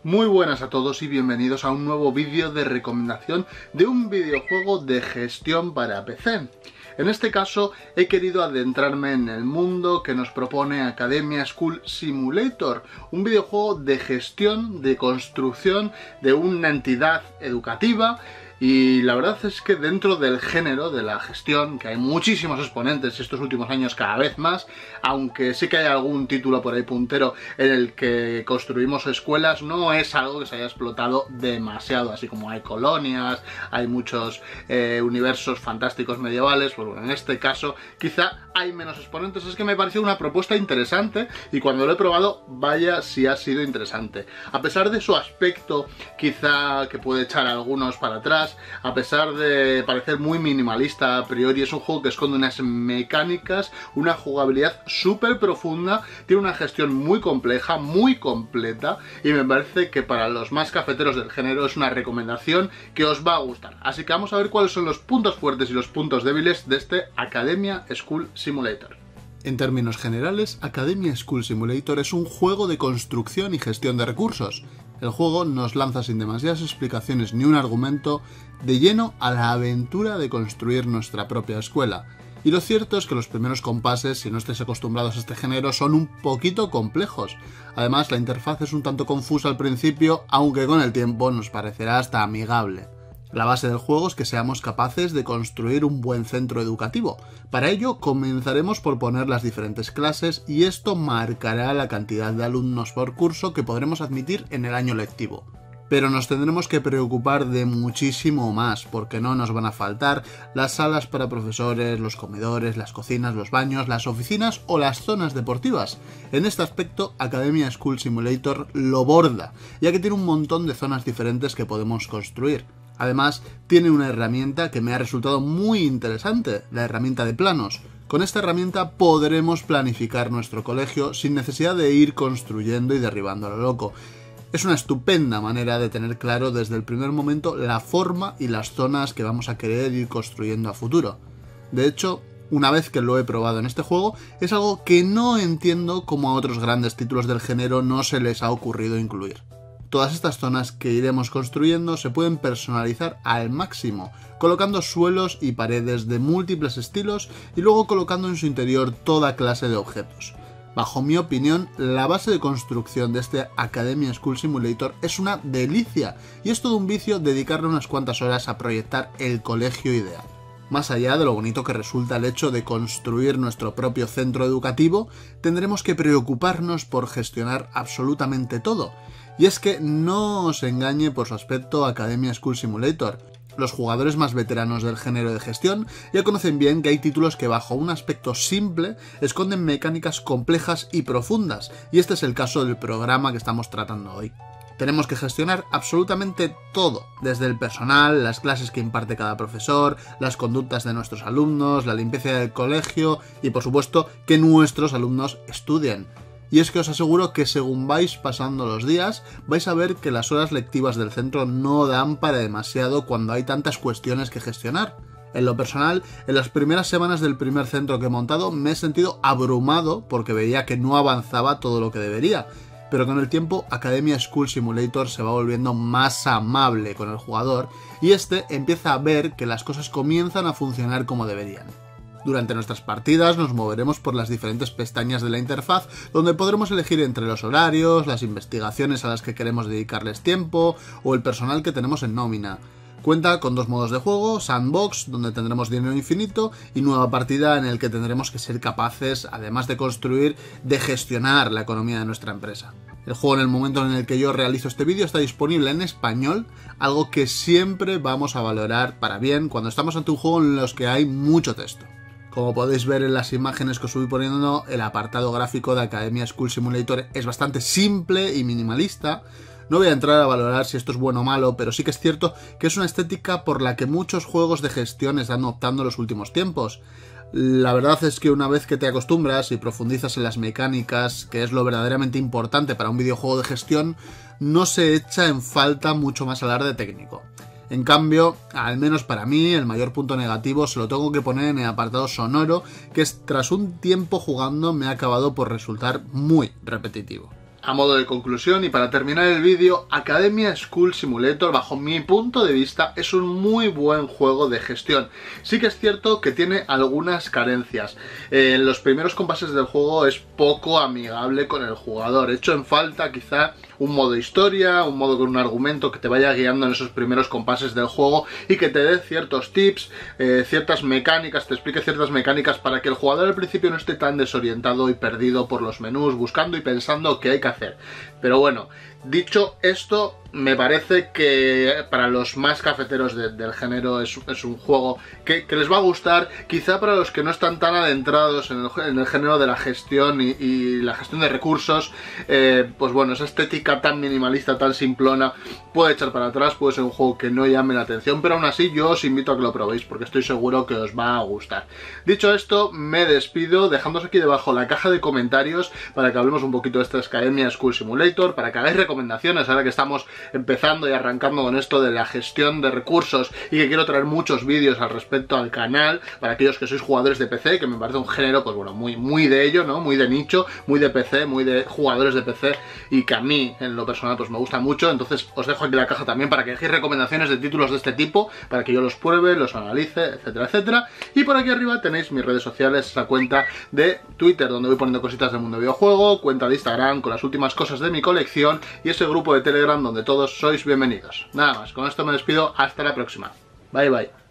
Muy buenas a todos y bienvenidos a un nuevo vídeo de recomendación de un videojuego de gestión para PC. En este caso he querido adentrarme en el mundo que nos propone Academia School Simulator, un videojuego de gestión, de construcción de una entidad educativa. Y la verdad es que dentro del género de la gestión, que hay muchísimos exponentes estos últimos años cada vez más, aunque sí que hay algún título por ahí puntero en el que construimos escuelas, no es algo que se haya explotado demasiado, así como hay colonias, hay muchos universos fantásticos medievales. Pues bueno, en este caso quizá hay menos exponentes. Es que me pareció una propuesta interesante y cuando lo he probado, vaya si ha sido interesante. A pesar de su aspecto quizá que puede echar a algunos para atrás, a pesar de parecer muy minimalista a priori, es un juego que esconde unas mecánicas, una jugabilidad súper profunda, tiene una gestión muy compleja, muy completa, y me parece que para los más cafeteros del género es una recomendación que os va a gustar. Así que vamos a ver cuáles son los puntos fuertes y los puntos débiles de este Academia School Simulator. En términos generales, Academia School Simulator es un juego de construcción y gestión de recursos. El juego nos lanza sin demasiadas explicaciones ni un argumento de lleno a la aventura de construir nuestra propia escuela. Y lo cierto es que los primeros compases, si no estáis acostumbrados a este género, son un poquito complejos. Además, la interfaz es un tanto confusa al principio, aunque con el tiempo nos parecerá hasta amigable. La base del juego es que seamos capaces de construir un buen centro educativo. Para ello comenzaremos por poner las diferentes clases y esto marcará la cantidad de alumnos por curso que podremos admitir en el año lectivo. Pero nos tendremos que preocupar de muchísimo más, porque no nos van a faltar las salas para profesores, los comedores, las cocinas, los baños, las oficinas o las zonas deportivas. En este aspecto, Academia School Simulator lo borda, ya que tiene un montón de zonas diferentes que podemos construir. Además, tiene una herramienta que me ha resultado muy interesante, la herramienta de planos. Con esta herramienta podremos planificar nuestro colegio sin necesidad de ir construyendo y derribando a lo loco. Es una estupenda manera de tener claro desde el primer momento la forma y las zonas que vamos a querer ir construyendo a futuro. De hecho, una vez que lo he probado en este juego, es algo que no entiendo cómo a otros grandes títulos del género no se les ha ocurrido incluir. Todas estas zonas que iremos construyendo se pueden personalizar al máximo, colocando suelos y paredes de múltiples estilos y luego colocando en su interior toda clase de objetos. Bajo mi opinión, la base de construcción de este Academia School Simulator es una delicia y es todo un vicio dedicarle unas cuantas horas a proyectar el colegio ideal. Más allá de lo bonito que resulta el hecho de construir nuestro propio centro educativo, tendremos que preocuparnos por gestionar absolutamente todo. Y es que no os engañe por su aspecto Academia School Simulator. Los jugadores más veteranos del género de gestión ya conocen bien que hay títulos que bajo un aspecto simple esconden mecánicas complejas y profundas, y este es el caso del programa que estamos tratando hoy. Tenemos que gestionar absolutamente todo, desde el personal, las clases que imparte cada profesor, las conductas de nuestros alumnos, la limpieza del colegio y por supuesto que nuestros alumnos estudien. Y es que os aseguro que según vais pasando los días, vais a ver que las horas lectivas del centro no dan para demasiado cuando hay tantas cuestiones que gestionar. En lo personal, en las primeras semanas del primer centro que he montado me he sentido abrumado porque veía que no avanzaba todo lo que debería. Pero con el tiempo, Academia School Simulator se va volviendo más amable con el jugador y este empieza a ver que las cosas comienzan a funcionar como deberían. Durante nuestras partidas nos moveremos por las diferentes pestañas de la interfaz, donde podremos elegir entre los horarios, las investigaciones a las que queremos dedicarles tiempo o el personal que tenemos en nómina. Cuenta con dos modos de juego, Sandbox, donde tendremos dinero infinito, y Nueva Partida, en el que tendremos que ser capaces, además de construir, de gestionar la economía de nuestra empresa. El juego en el momento en el que yo realizo este vídeo está disponible en español, algo que siempre vamos a valorar para bien cuando estamos ante un juego en los que hay mucho texto. Como podéis ver en las imágenes que os voy poniendo, el apartado gráfico de Academia School Simulator es bastante simple y minimalista. No voy a entrar a valorar si esto es bueno o malo, pero sí que es cierto que es una estética por la que muchos juegos de gestión están optando en los últimos tiempos. La verdad es que una vez que te acostumbras y profundizas en las mecánicas, que es lo verdaderamente importante para un videojuego de gestión, no se echa en falta mucho más alarde técnico. En cambio, al menos para mí, el mayor punto negativo se lo tengo que poner en el apartado sonoro, que tras un tiempo jugando me ha acabado por resultar muy repetitivo. A modo de conclusión y para terminar el vídeo, Academia School Simulator, bajo mi punto de vista, es un muy buen juego de gestión. Sí que es cierto que tiene algunas carencias. En los primeros compases del juego es poco amigable con el jugador. Hecho en falta quizá un modo historia, un modo con un argumento que te vaya guiando en esos primeros compases del juego y que te dé ciertos tips, ciertas mecánicas, te explique ciertas mecánicas para que el jugador al principio no esté tan desorientado y perdido por los menús, buscando y pensando qué hay que hacer. Pero bueno, dicho esto, me parece que para los más cafeteros del género es un juego que les va a gustar. Quizá para los que no están tan adentrados en el género de la gestión y la gestión de recursos, pues bueno, esa estética tan minimalista, tan simplona, puede echar para atrás, puede ser un juego que no llame la atención, pero aún así yo os invito a que lo probéis porque estoy seguro que os va a gustar. Dicho esto, me despido dejándoos aquí debajo la caja de comentarios para que hablemos un poquito de esta Academia School Simulator, para que hagáis recomendaciones ahora que estamos empezando y arrancando con esto de la gestión de recursos y que quiero traer muchos vídeos al respecto al canal para aquellos que sois jugadores de PC, que me parece un género pues bueno, muy de ello, ¿no? Muy de nicho, muy de PC, muy de jugadores de PC y que a mí en lo personal pues me gusta mucho. Entonces os dejo aquí la caja también para que dejéis recomendaciones de títulos de este tipo, para que yo los pruebe, los analice, etcétera, etcétera. Y por aquí arriba tenéis mis redes sociales, la cuenta de Twitter donde voy poniendo cositas del mundo videojuego, cuenta de Instagram con las últimas cosas de mi colección y ese grupo de Telegram donde todos sois bienvenidos. Nada más, con esto me despido, hasta la próxima. Bye bye.